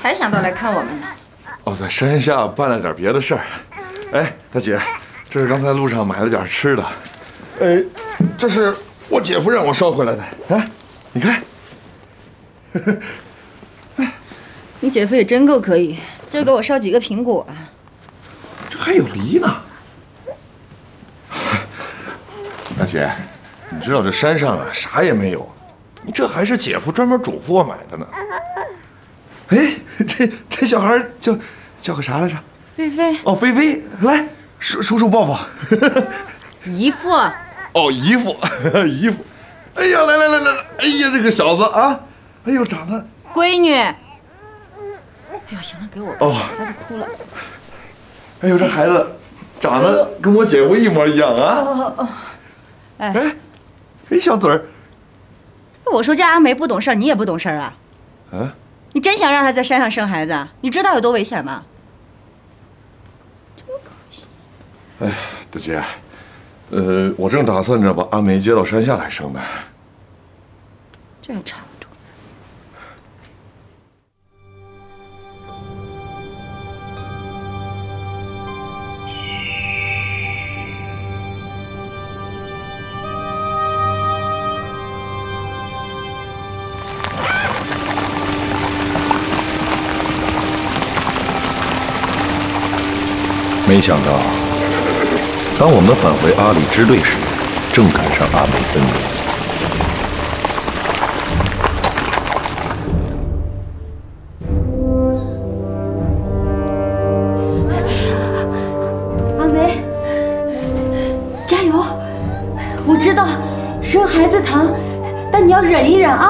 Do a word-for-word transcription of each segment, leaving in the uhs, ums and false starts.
才想到来看我们呢。 哦，在山下办了点别的事儿。哎，大姐，这是刚才路上买了点吃的。哎，这是我姐夫让我捎回来的。哎，你看。 你姐夫也真够可以，就给我捎几个苹果啊。 这还有梨呢。大姐，你知道这山上啊啥也没有，你这还是姐夫专门嘱咐我买的呢。哎，这这小孩叫叫个啥来着？ 菲菲。 哦，菲菲，来，叔叔叔抱抱。 姨父。 哦，姨父，姨父。哎呀，来来来来，哎呀，这个小子啊，哎呦，长得。 闺女。哎呦，行了，给我吧。哦，孩子哭了。 哎呦，这孩子长得跟我姐夫一模一样啊！ 哦哦，哎哎，哎，小嘴儿。 我说这阿梅不懂事儿，你也不懂事儿啊？ 啊？ 你真想让她在山上生孩子？你知道有多危险吗？真可惜。 哎，大姐，呃，我正打算着把阿梅接到山下来生呢。 这也差不多。 没想到，当我们返回阿里支队时，正赶上阿梅分娩。 阿梅，加油！我知道生孩子疼，但你要忍一忍啊。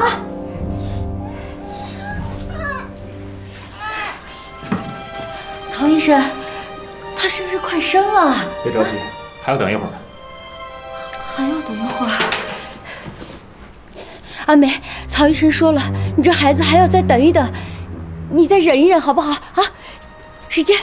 曹医生。他是不是快生了？ 别着急，还要等一会儿。 还要等一会儿。阿梅，曹医生说了，你这孩子还要再等一等，你再忍一忍好不好？啊，时间。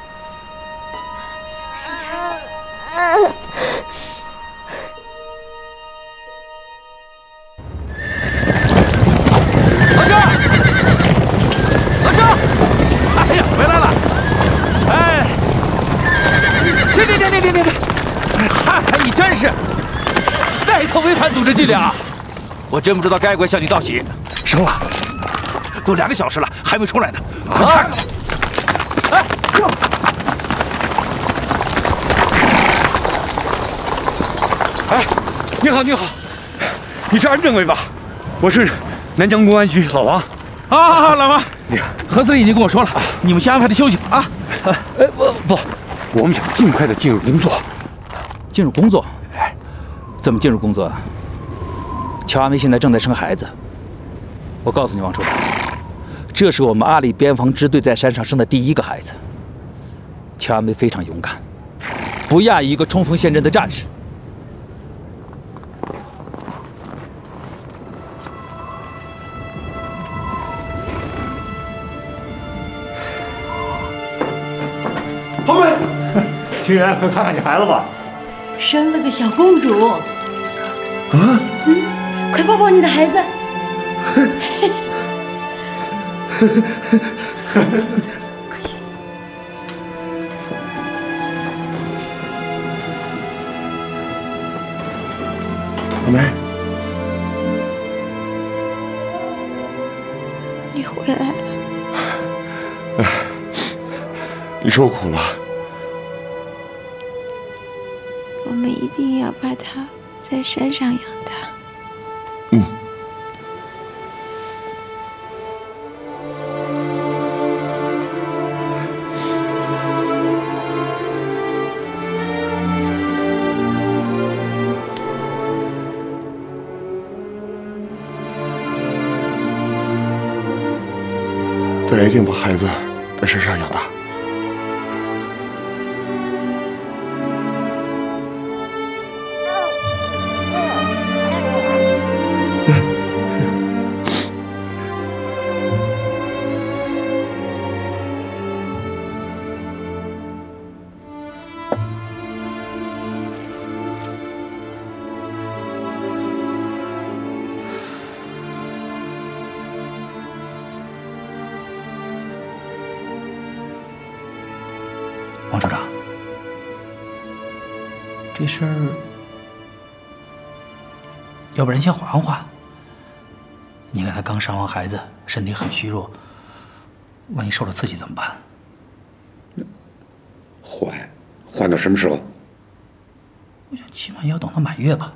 老师，老师，哎呀，回来了！哎。别别别别别别别！嗨，你真是带头违反组织纪律啊！我真不知道该不该向你道喜。生了，都两个小时了，还没出来呢，快掐开！哎， 哎，你好你好，你是安政委吧？我是南江公安局老王。 啊，老王，何司令已经跟我说了，你们先安排着休息啊。 哎，不不。我们想尽快的进入工作。 进入工作？哎，怎么进入工作啊？乔阿梅现在正在生孩子。我告诉你，王处长，这是我们阿里边防支队在山上生的第一个孩子。乔阿梅非常勇敢，不亚于一个冲锋陷阵的战士。 阿梅。 清源，快看看你孩子吧， 生了个小公主。啊？嗯，快抱抱你的孩子。 阿梅， 你回来了。 哎，你受苦了。 我们一定要把他在山上养大。 嗯。咱一定把孩子在山上养大。 王处长，这事儿，要不然先缓缓。你看他刚生完孩子，身体很虚弱，万一受了刺激怎么办？ 缓，缓到什么时候？ 我想起码也要等他满月吧。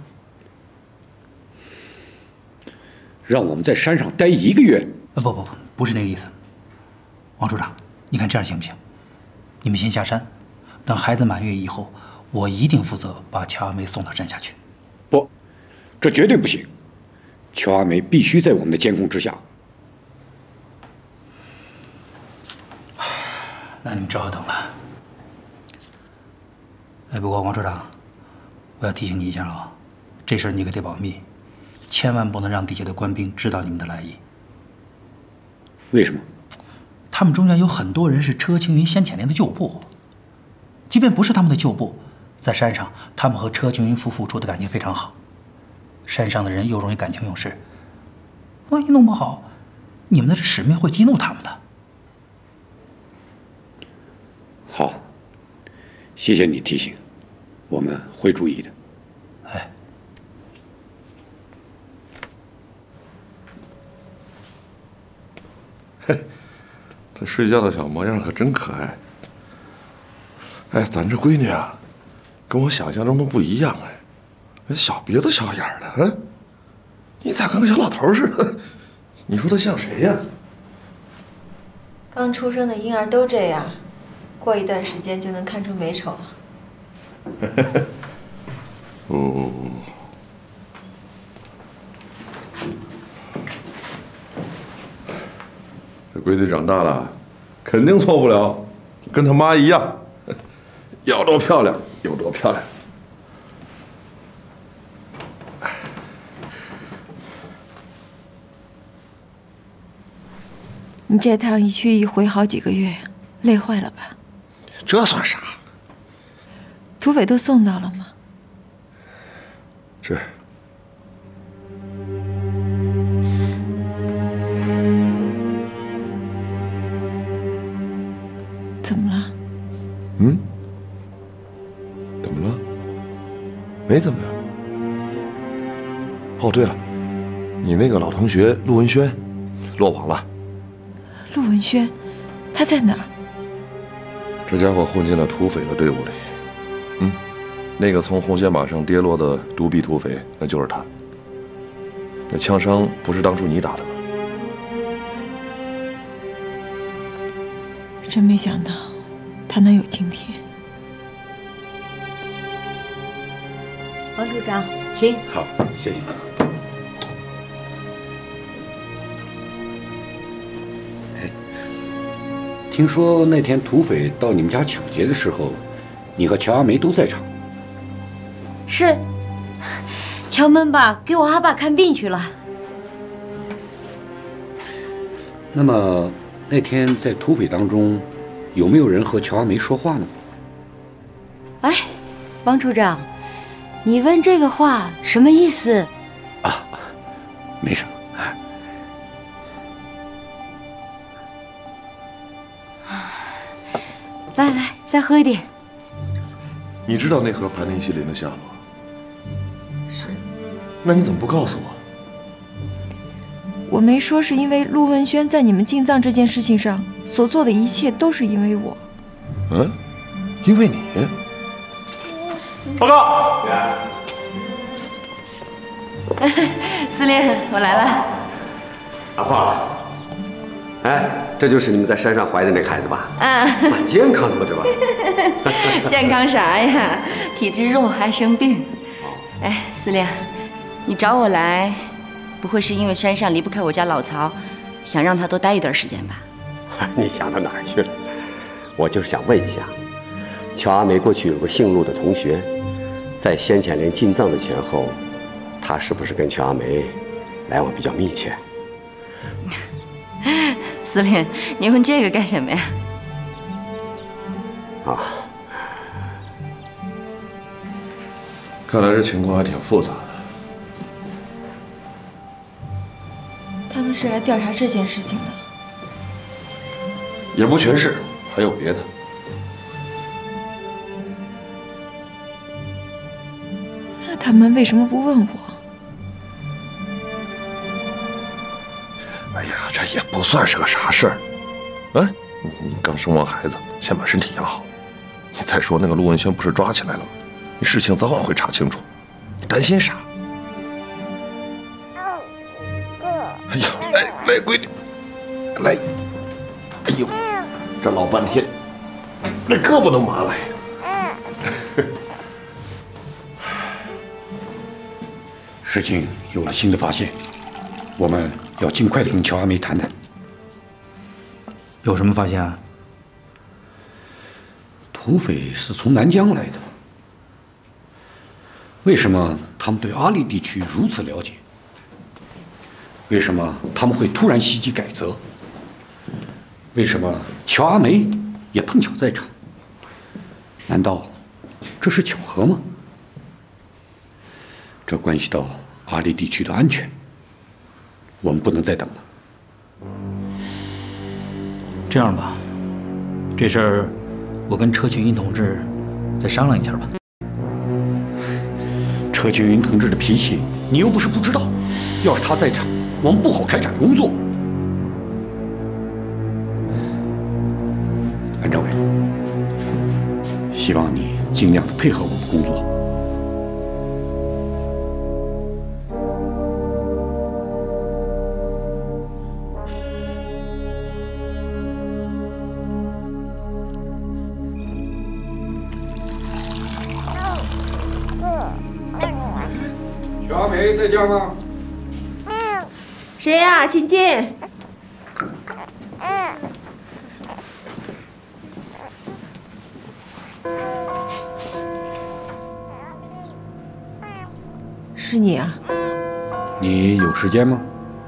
让我们在山上待一个月？ 啊，不不不，不是那个意思。王处长，你看这样行不行？你们先下山，等孩子满月以后，我一定负责把乔阿梅送到山下去。 不，这绝对不行。乔阿梅必须在我们的监控之下。 那你们只好等了。哎，不过王处长，我要提醒你一下啊，这事儿你可得保密，千万不能让底下的官兵知道你们的来意。 为什么？ 他们中间有很多人是车青云、先遣连的旧部，即便不是他们的旧部，在山上，他们和车青云夫妇处的感情非常好。山上的人又容易感情用事，万一弄不好，你们的使命会激怒他们的。 好，谢谢你提醒，我们会注意的。 哎， 嘿，这睡觉的小模样可真可爱。哎，咱这闺女啊，跟我想象中的不一样哎。小鼻子小眼儿的，嗯，你咋跟个小老头似的？你说他像谁呀？ 刚出生的婴儿都这样，过一段时间就能看出美丑了。 哦，这闺女长大了，肯定错不了，跟他妈一样，要多漂亮有多漂亮。 你这趟一去一回好几个月，累坏了吧？ 这算啥？ 土匪都送到了吗？ 是。 怎么了？ 嗯？怎么了？没怎么呀。哦，对了，你那个老同学陆文轩落网了。 陆文轩，他在哪儿？ 这家伙混进了土匪的队伍里。嗯，那个从红线马上跌落的独臂土匪，那就是他。那枪伤不是当初你打的吗？ 真没想到，他能有今天。 王处长，请。 好，谢谢。哎，听说那天土匪到你们家抢劫的时候，你和乔阿梅都在场。 是，乔门把给我阿爸看病去了。 那么那天在土匪当中，有没有人和乔阿梅说话呢？ 哎，王处长，你问这个话什么意思？ 啊，没什么。 来来，再喝一点。 你知道那盒盘尼西林的下落？ 是。 那你怎么不告诉我？ 我没说，是因为陆文轩在你们进藏这件事情上所做的一切都是因为我。 嗯，因为你。报告。 司令，我来了。 阿凤，哎，这就是你们在山上怀的那个孩子吧？ 嗯， 蛮健康的嘛，这不？ 健康啥呀？体质弱还生病。哎，司令，你找我来，不会是因为山上离不开我家老曹，想让他多待一段时间吧？ 你想到哪儿去了？我就是想问一下，乔阿梅过去有个姓陆的同学，在先遣连进藏的前后，他是不是跟乔阿梅来往比较密切？ 司令，你问这个干什么呀？ 啊， 看来这情况还挺复杂的。 他们是来调查这件事情的。 也不全是，还有别的。 他们为什么不问我？ 哎呀，这也不算是个啥事儿。哎，你刚生完孩子，先把身体养好。你再说那个陆文轩不是抓起来了吗？你事情早晚会查清楚，你担心啥？哎呀，来来，闺女，来。哎呦，这老半天，那胳膊都麻了呀。 事情有了新的发现，我们要尽快的跟乔阿梅谈谈。 有什么发现啊？ 土匪是从南疆来的，为什么他们对阿里地区如此了解？为什么他们会突然袭击改则？为什么乔阿梅也碰巧在场？难道这是巧合吗？这关系到阿里地区的安全，我们不能再等了。 这样吧，这事儿我跟车群云同志再商量一下吧。 车群云同志的脾气，你又不是不知道。要是他在场，我们不好开展工作。安政委，希望你尽量的配合我们工作。 乔阿梅在家吗？ 谁呀？请进。 是你啊？ 你有时间吗？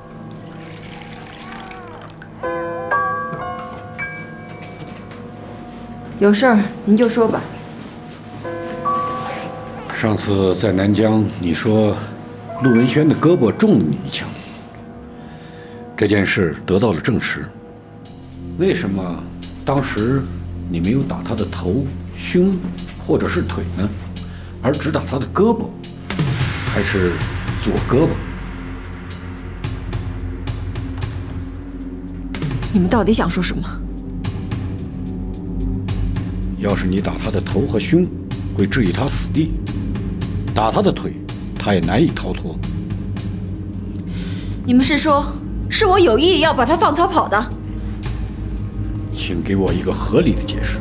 有事儿您就说吧。 上次在南疆，你说陆文轩的胳膊中了你一枪，这件事得到了证实。为什么当时你没有打他的头、胸或者是腿呢，而只打他的胳膊，还是左胳膊？ 你们到底想说什么？ 要是你打他的头和胸，会置以他死地；打他的腿，他也难以逃脱。 你们是说，是我有意要把他放逃跑的？ 请给我一个合理的解释。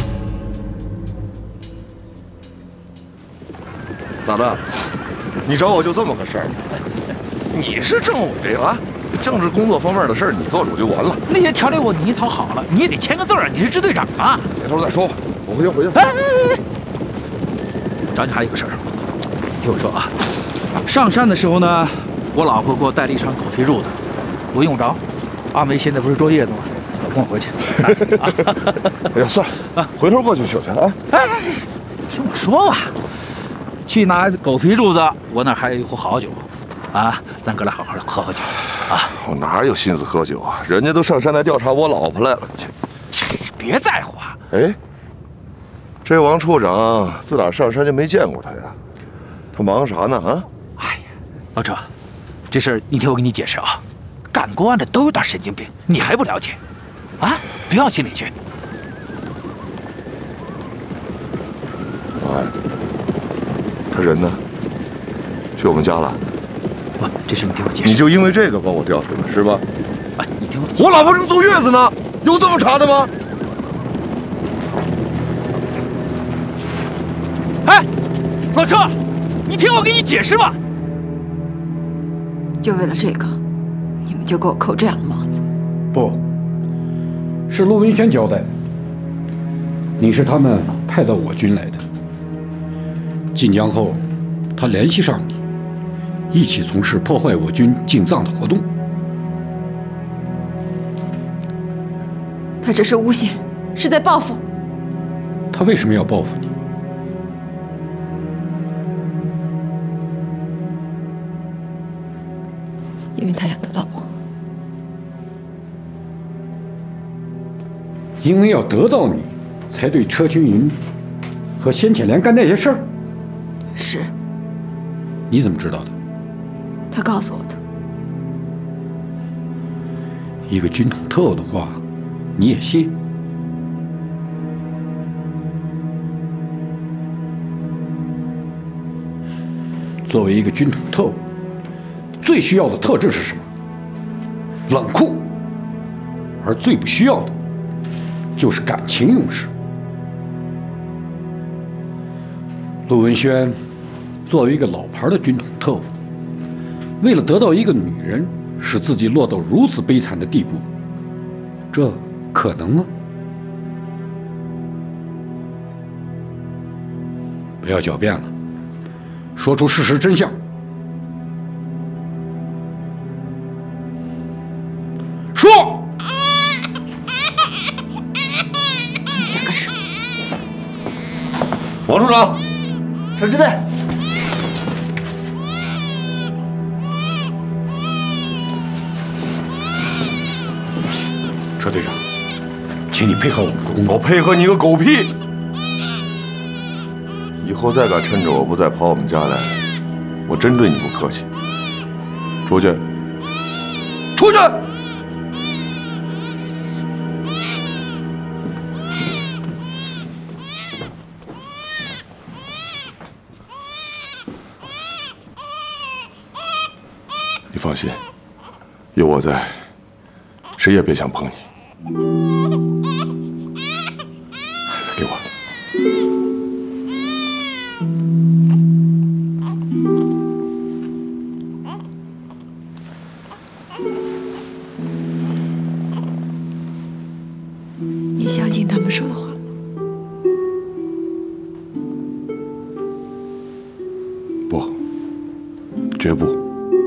咋的？你找我就这么个事儿？你是政委啊，政治工作方面的事儿你做主就完了。 那些条例我拟草好了，你也得签个字啊！你是支队长啊。 回头再说吧，我回去回去。 哎哎哎！找你还有个事儿，听我说啊，上山的时候呢，我老婆给我带了一双狗皮褥子，我用不着。阿梅现在不是坐月子吗？走，跟我回去。 哎呀，算了，回头过去取去啊。 哎，听我说吧，去拿狗皮褥子，我那还有一壶好酒，啊，咱哥俩好好的喝喝酒，啊。 我哪有心思喝酒啊？人家都上山来调查我老婆来了。 这别在乎啊。 哎，这王处长自打上山就没见过他呀？他忙啥呢？啊？ 哎呀，老车，这事儿你听我给你解释啊。干公安的都有点神经病，你还不了解？啊，别往心里去。 哎，他人呢？去我们家了？ 不，这事你听我解释。 你就因为这个把我调出来是吧？ 哎，你听我， 我老婆正坐月子呢，有这么查的吗？ 哎，老车，你听我给你解释吧。 就为了这个，你们就给我扣这样的帽子？ 不，是陆文轩交代，你是他们派到我军来的。进疆后，他联系上你，一起从事破坏我军进藏的活动。 他这是诬陷，是在报复。 他为什么要报复你？ 因为他想得到我。 因为要得到你，才对车群云和先遣连干那些事儿。 是， 你怎么知道的？ 他告诉我的。 一个军统特务的话，你也信？作为一个军统特务，最需要的特质是什么？冷酷。而最不需要的，就是感情用事。陆文轩作为一个老牌的军统特务，为了得到一个女人，使自己落到如此悲惨的地步，这可能吗？不要狡辩了，说出事实真相。说！ 你想干什么？ 王处长， 沈支队。 车队长，请你配合我们的工作。 我配合你个狗屁！以后再敢趁着我不在跑我们家来，我真对你不客气。出去！出去！你放心，有我在，谁也别想碰你。再给我。 你相信他们说的话吗？ 不，绝不。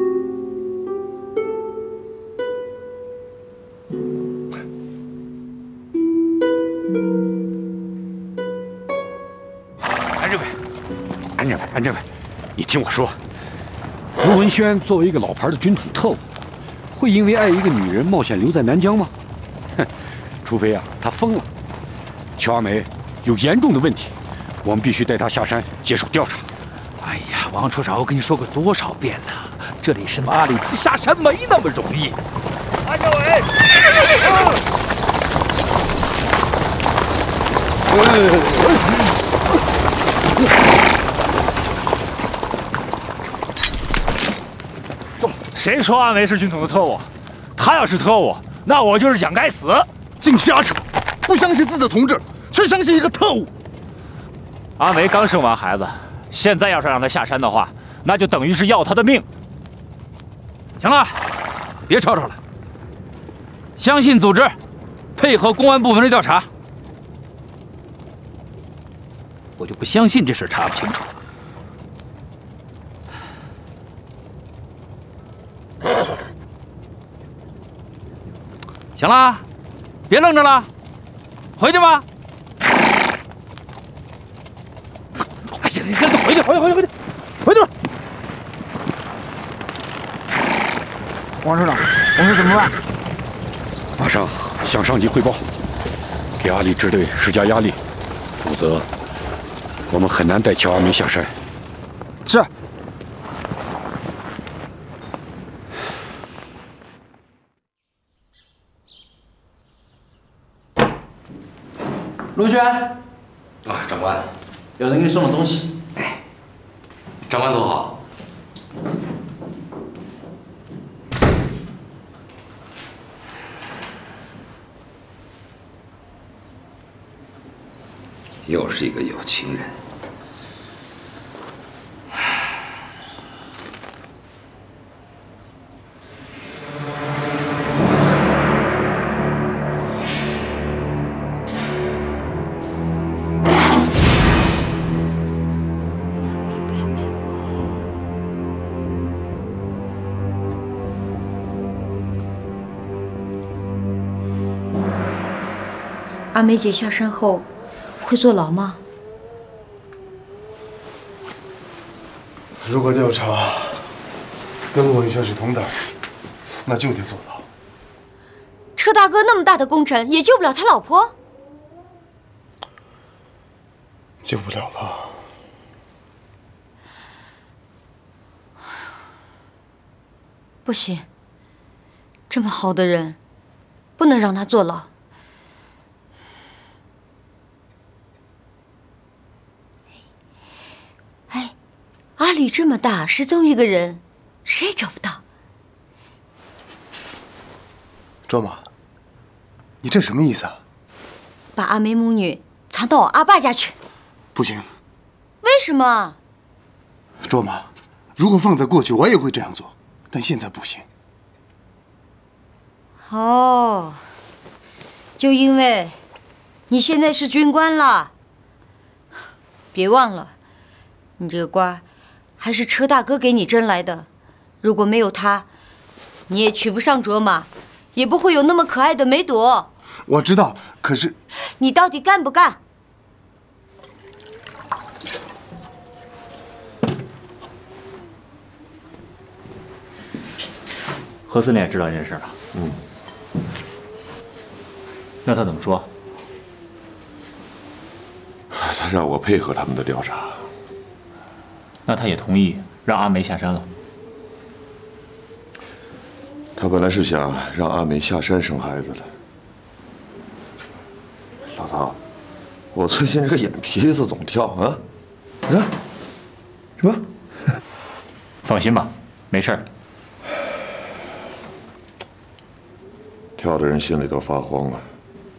安政委，安政委，你听我说，陆文轩作为一个老牌的军统特务，会因为爱一个女人冒险留在南疆吗？哼，除非啊，他疯了。乔阿梅有严重的问题，我们必须带她下山接受调查。 哎呀，王处长，我跟你说过多少遍了，这里什么阿里堂下山没那么容易。安政委，谁说阿梅是军统的特务？他要是特务，那我就是想该死。 净瞎扯！不相信自己的同志，却相信一个特务。 阿梅刚生完孩子，现在要是让他下山的话，那就等于是要他的命。行了，别吵吵了。相信组织，配合公安部门的调查。我就不相信这事查不清楚。行了，别愣着了，回去吧。哎，行行行，回去回去回去回去回去吧。 王处长，我们怎么办？ 马上向上级汇报，给阿里支队施加压力，否则我们很难带乔阿梅下山。 是。 陆轩， 啊，长官， 有人给你送了东西。 哎，长官坐好。又是一个有情人。 阿梅姐下山后会坐牢吗？ 如果调查跟陆文轩是同等，那就得坐牢。 车大哥那么大的功臣，也救不了他老婆？ 救不了了。 不行，这么好的人，不能让他坐牢。哎，阿里这么大，失踪一个人，谁也找不到。 卓玛，你这什么意思啊？ 把阿梅母女藏到我阿爸家去。 不行。 为什么？ 卓玛，如果放在过去，我也会这样做，但现在不行。 哦，就因为你现在是军官了，别忘了，你这个官还是车大哥给你争来的。如果没有他，你也娶不上卓玛，也不会有那么可爱的梅朵。 我知道，可是你到底干不干？ 何司令也知道这件事了。 嗯。 那他怎么说？ 他让我配合他们的调查。 那他也同意让阿梅下山了。 他本来是想让阿梅下山生孩子的。老曹，我最近这个眼皮子总跳啊！你看，什么？ 放心吧，没事儿。 跳的人心里都发慌了。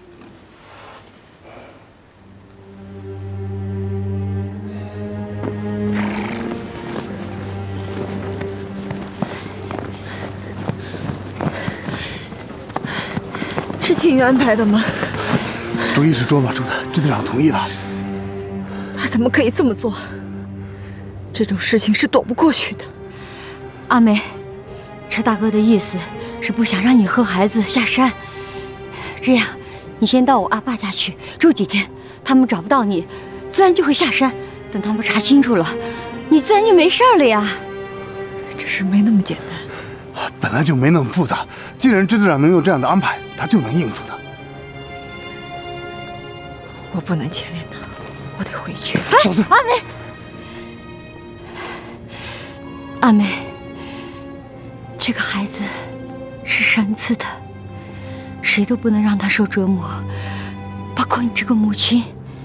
是青云安排的吗？ 主意是卓玛出的，支队长同意了。 他怎么可以这么做？这种事情是躲不过去的。 阿梅，车大哥的意思是不想让你和孩子下山。这样，你先到我阿爸家去住几天，他们找不到你，自然就会下山。等他们查清楚了，你自然就没事了呀。 这事没那么简单。 本来就没那么复杂。既然支队长能有这样的安排，他就能应付的。 我不能牵连他，我得回去。 小子， 阿梅，阿梅，这个孩子是神赐的，谁都不能让他受折磨，包括你这个母亲。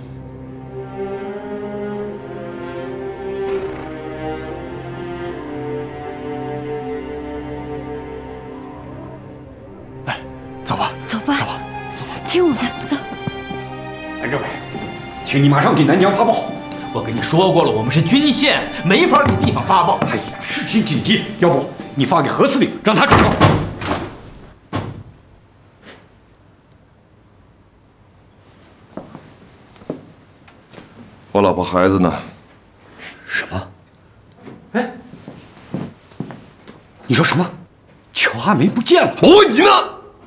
来，走吧， 走吧， 走吧， 走吧，听我的，走。 安政委，请你马上给南疆发报。 我跟你说过了，我们是军县，没法给地方发报。 哎呀，事情紧急，要不你发给何司令，让他知道。 我老婆孩子呢？ 什么？哎，你说什么？乔阿梅不见了？ 我问你呢？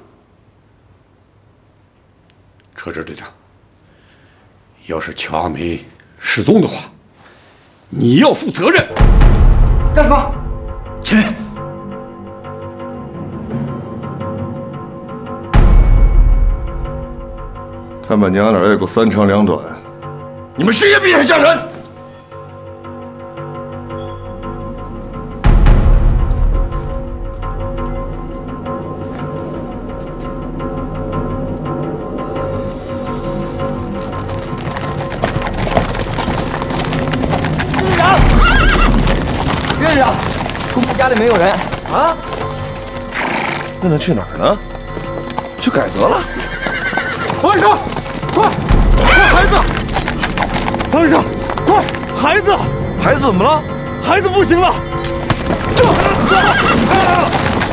车支队长，要是乔阿梅失踪的话，你要负责任。 干什么？ 前面。 他们娘俩也够三长两短，你们谁也别想下山！ 院长，公仆家里没有人啊？ 那他去哪儿呢？去改则了？ 王医生，快，快孩子！张医生，快，孩子！ 孩子怎么了？ 孩子不行了！这，这！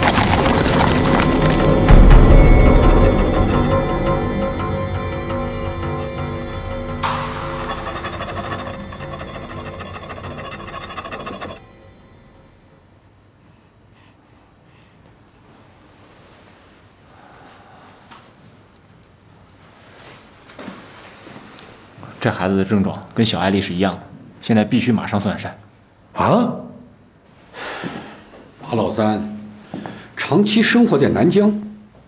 这孩子的症状跟小艾丽是一样的，现在必须马上送下山。 啊！马老三长期生活在南疆，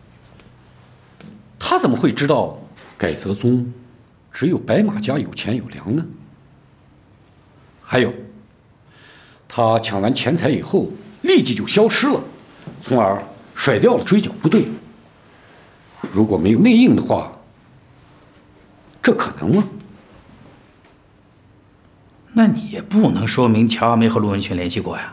他怎么会知道改则宗只有白马家有钱有粮呢？还有，他抢完钱财以后立即就消失了， 从而甩掉了追剿部队。如果没有内应的话，这可能吗？ 那你也不能说明乔阿梅和陆文轩联系过呀。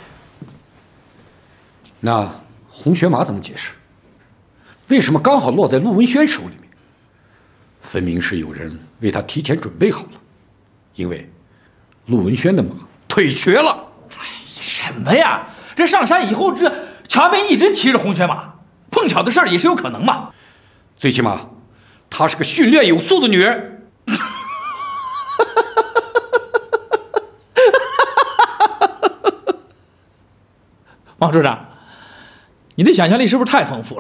那红雪马怎么解释？为什么刚好落在陆文轩手里面？分明是有人为他提前准备好了，因为陆文轩的马腿瘸了。 哎呀，什么呀？这上山以后，这乔阿梅一直骑着红犬马，碰巧的事儿也是有可能嘛。 最起码，她是个训练有素的女人。 王处长，你的想象力是不是太丰富了？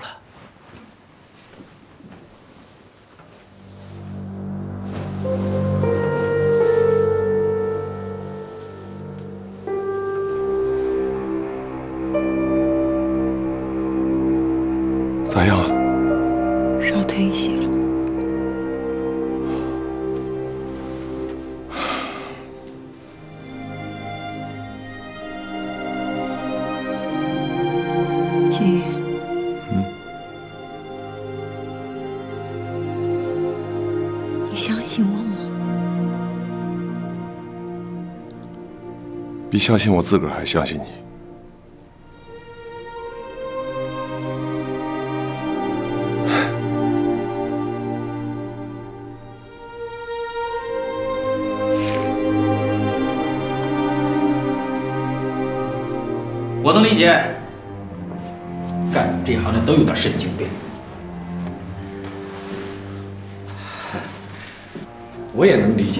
咋样啊？ 稍退一些了。金宇， 嗯， 你相信我吗？ 比相信我自个儿还相信你。 我能理解，干你这行的都有点神经病。 我也能理解，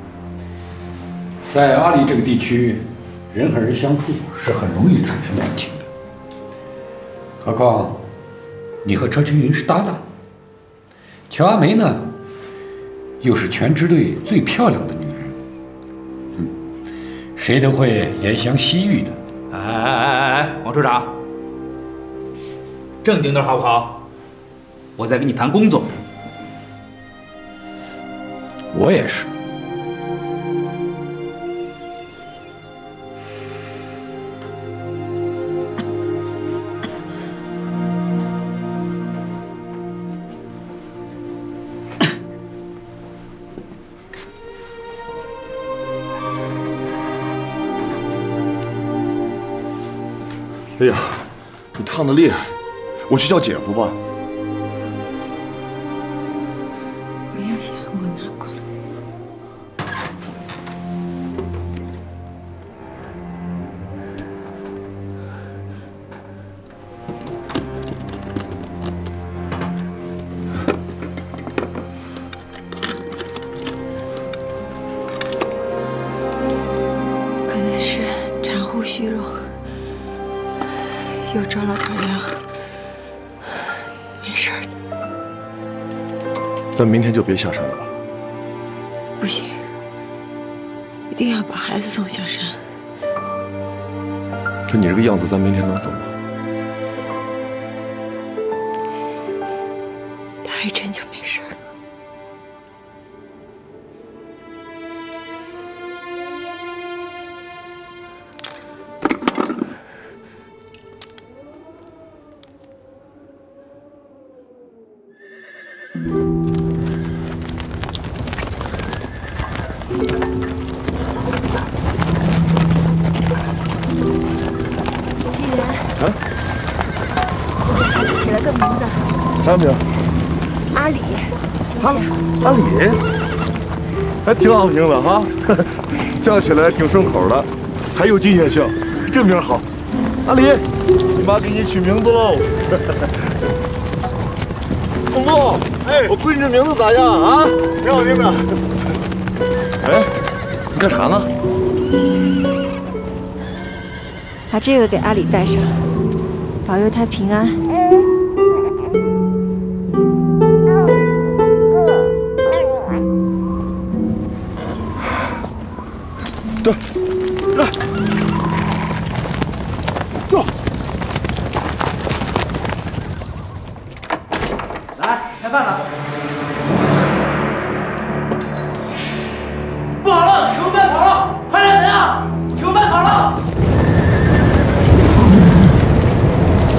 在阿里这个地区，人和人相处是很容易产生感情的。何况你和车青云是搭档，乔阿梅呢，又是全支队最漂亮的女人，嗯，谁都会怜香惜玉的。 哎哎哎哎哎，王处长，正经点好不好？我在跟你谈工作。 我也是。 哎呀，你烫的厉害，我去叫姐夫吧。 我要下，我拿过来。可能是产后虚弱。又着了点凉，没事的。 咱明天就别下山了吧？ 不行，一定要把孩子送下山。 可你这个样子，咱明天能走吗？ 打一针就没事了。 啥名？ 阿里， 阿阿里，还挺好听的哈，叫起来挺顺口的，还有季节性，这名好。阿里，你妈给你取名字喽。东东，哎，我闺女名字咋样啊？挺好听的。哎，你干啥呢？ 把这个给阿里带上，保佑他平安。 对，来，走。 来，开饭了。不好了，囚犯跑了！快来人啊！囚犯跑了！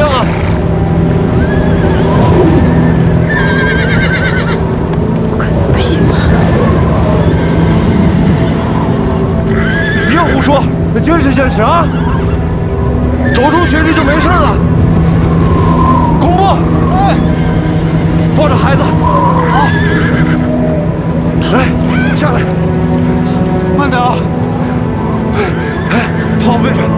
样啊？ 不可能，不行啊！ 你别胡说，那坚持坚持啊！走出雪地就没事了。公布，哎，抱着孩子，好，来，下来，慢点啊！哎，跑背上。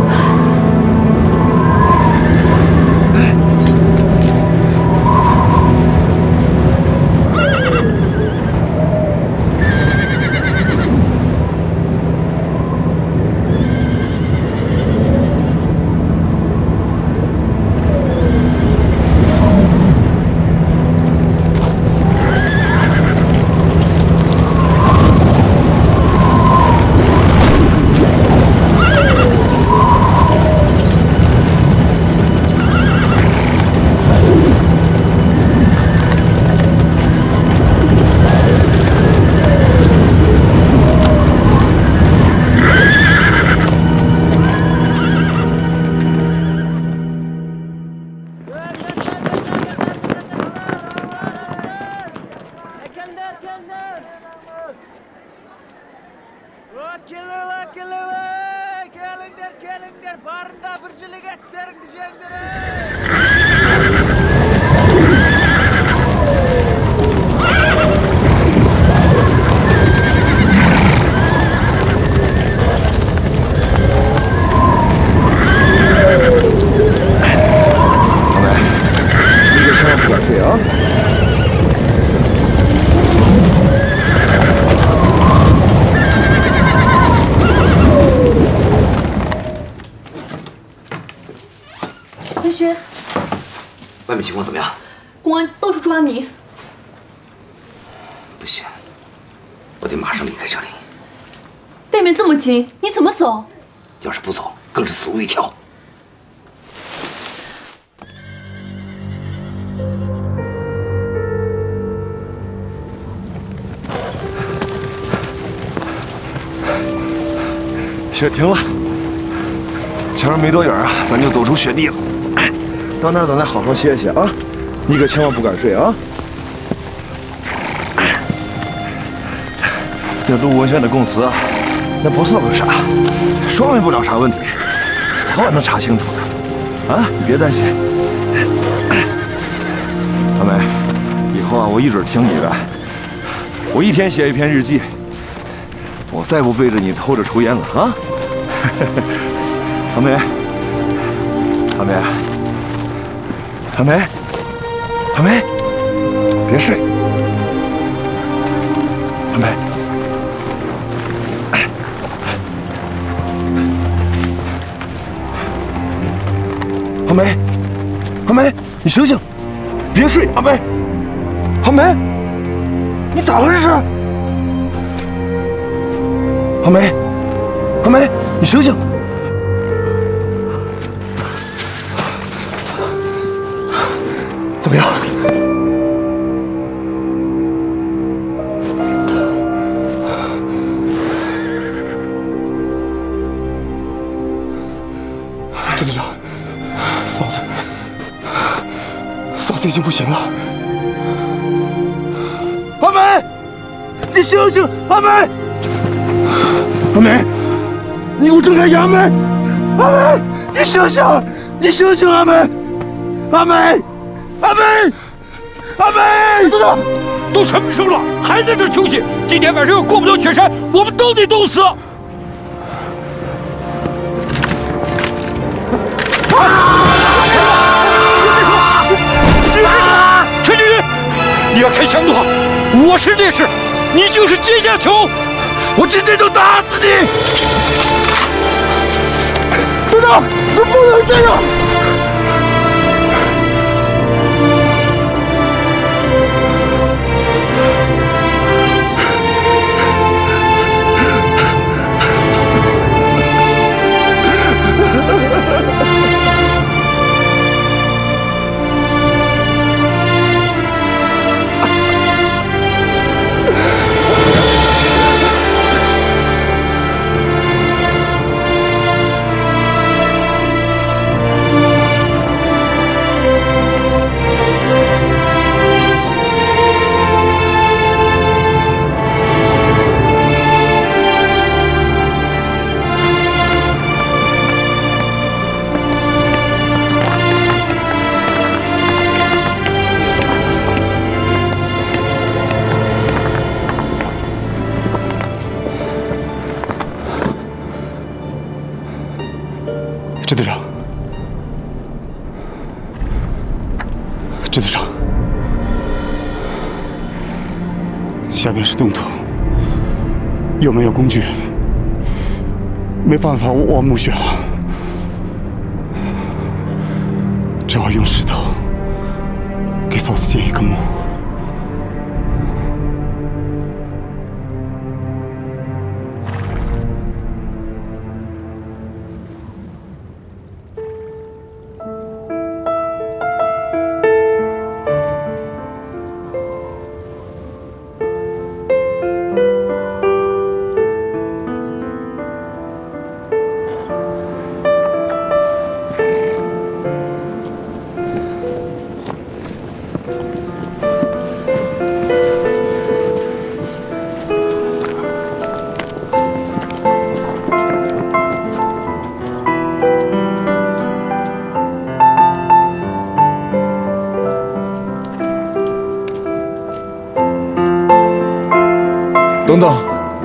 外面情况怎么样？ 公安到处抓你。 不行，我得马上离开这里。 背面这么紧，你怎么走？ 要是不走，更是死路一条。 雪停了，前面没多远啊，咱就走出雪地了。到那儿咱再好好歇歇啊！你可千万不敢睡啊！那陆文轩的供词啊，那不算个啥，说明不了啥问题，早晚能查清楚的。啊，你别担心。阿梅，以后啊，我一准听你的。我一天写一篇日记，我再不背着你偷着抽烟了啊！阿梅，阿梅。 阿梅，阿梅，别睡。阿梅，阿梅，阿梅，你醒醒，别睡。阿梅，阿梅，你咋了这是？阿梅，阿梅，你醒醒。 怎么样？郑队长，嫂子，嫂子已经不行了。阿梅，你醒醒！阿梅，阿梅，你给我睁开眼！阿梅，阿梅，你醒醒！你醒醒！阿梅，阿梅。 阿梅，阿梅， 郑队长，都什么时候了，还在这休息？今天晚上要过不了雪山，我们都得冻死！陈军，你要开枪的话，我是烈士，你就是阶下囚， 我直接就打死你！队长，你不能这样！ 阿支队长，下面是冻土，又没有工具，没办法挖墓穴了，只好用石头给嫂子建一个墓。 等等，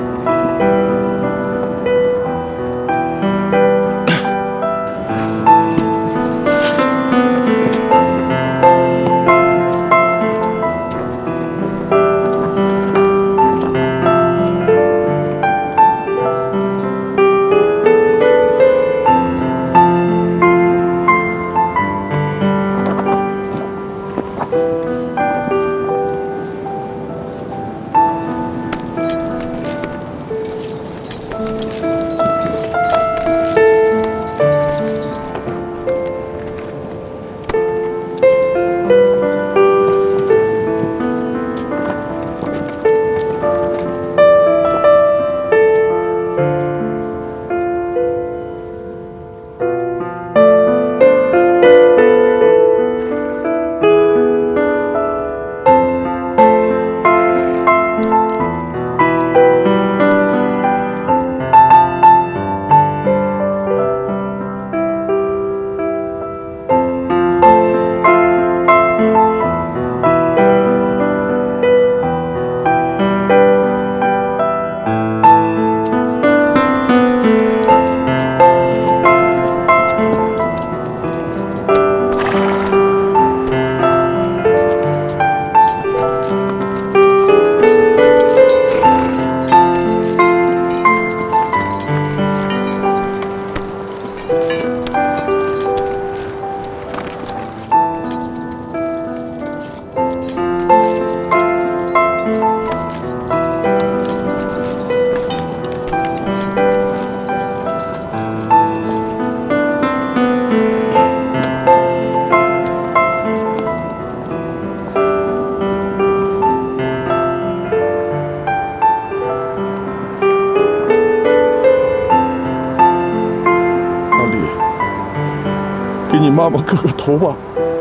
给你妈妈磕个头吧。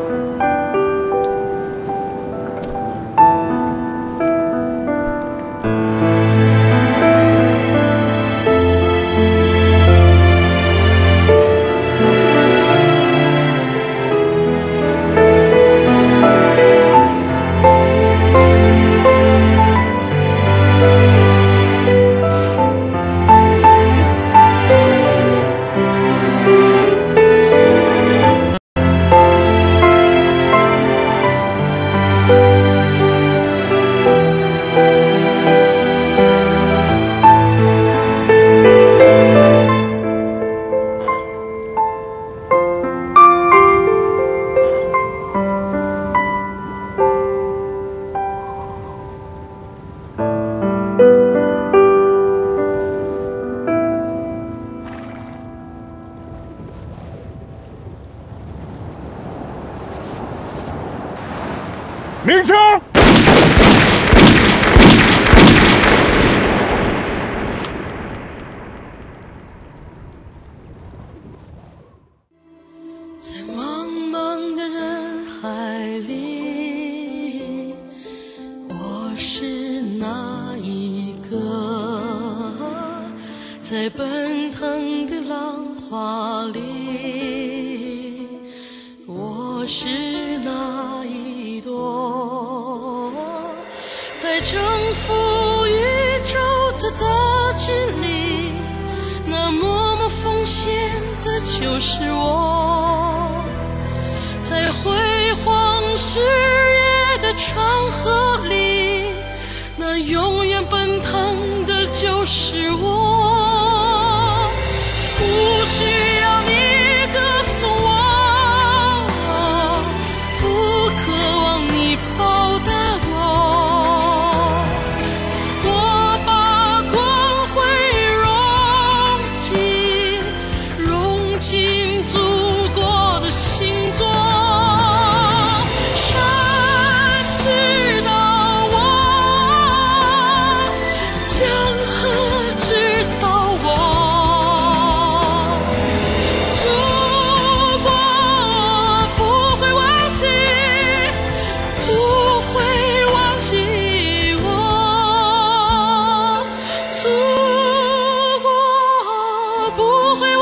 鸣枪！ 在茫茫的人海里，我是哪一个？在奔腾的浪花里，我是哪一朵？在征服宇宙的大军里，那默默奉献的就是我。在辉煌视野的长河里，那永远奔腾的就是我，不需要你歌颂我，不渴望你报答我，我把光辉融进融进祖国的星座。祖国不会